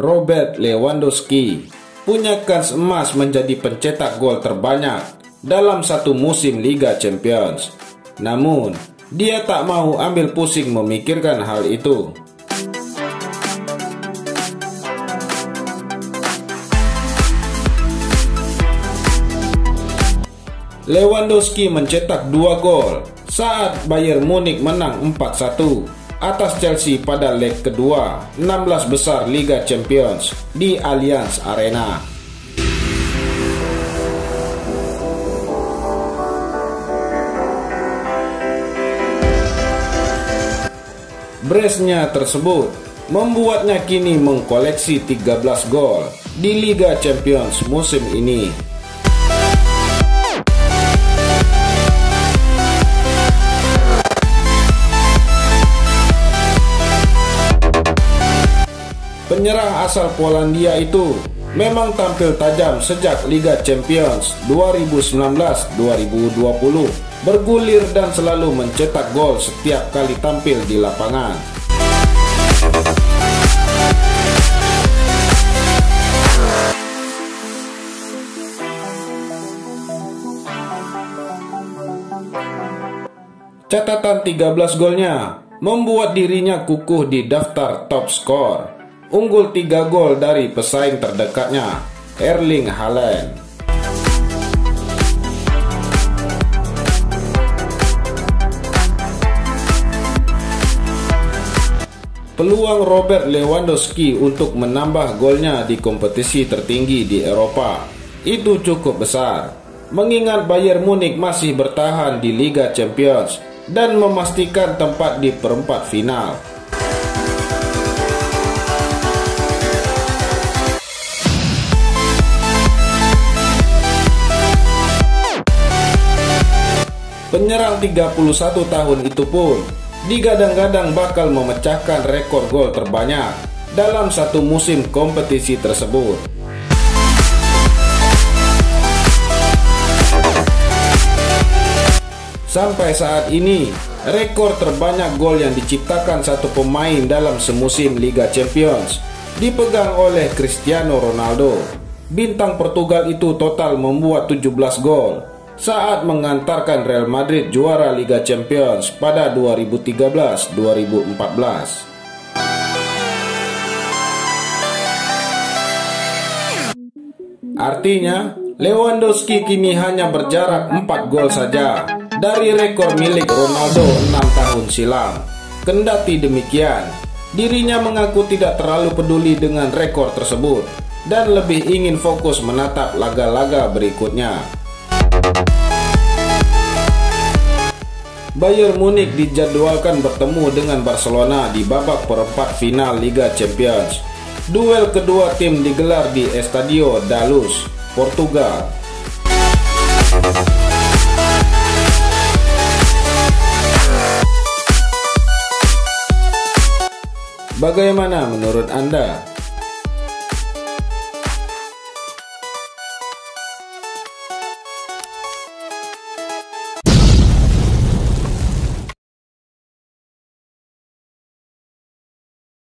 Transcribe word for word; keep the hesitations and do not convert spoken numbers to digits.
Robert Lewandowski punya kans emas menjadi pencetak gol terbanyak dalam satu musim Liga Champions. Namun, dia tak mau ambil pusing memikirkan hal itu. Lewandowski mencetak dua gol saat Bayern Munich menang empat satu atas Chelsea pada leg kedua enam belas besar Liga Champions di Allianz Arena. Brace-nya tersebut membuatnya kini mengkoleksi tiga belas gol di Liga Champions musim ini. Penyerang asal Polandia itu memang tampil tajam sejak Liga Champions dua ribu sembilan belas dua ribu dua puluh, bergulir dan selalu mencetak gol setiap kali tampil di lapangan. Catatan tiga belas golnya membuat dirinya kukuh di daftar top skor, unggul tiga gol dari pesaing terdekatnya, Erling Haaland. Peluang Robert Lewandowski untuk menambah golnya di kompetisi tertinggi di Eropa itu cukup besar, mengingat Bayern Munich masih bertahan di Liga Champions dan memastikan tempat di perempat final. Penyerang tiga puluh satu tahun itu pun digadang-gadang bakal memecahkan rekor gol terbanyak dalam satu musim kompetisi tersebut. Sampai saat ini, rekor terbanyak gol yang diciptakan satu pemain dalam semusim Liga Champions dipegang oleh Cristiano Ronaldo. Bintang Portugal itu total membuat tujuh belas gol saat mengantarkan Real Madrid juara Liga Champions pada dua ribu tiga belas dua ribu empat belas. Artinya, Lewandowski kini hanya berjarak empat gol saja dari rekor milik Ronaldo enam tahun silam. Kendati demikian, dirinya mengaku tidak terlalu peduli dengan rekor tersebut dan lebih ingin fokus menatap laga-laga berikutnya. Bayern Munich dijadwalkan bertemu dengan Barcelona di babak perempat final Liga Champions. Duel kedua tim digelar di Estadio da Luz, Portugal. Bagaimana menurut Anda?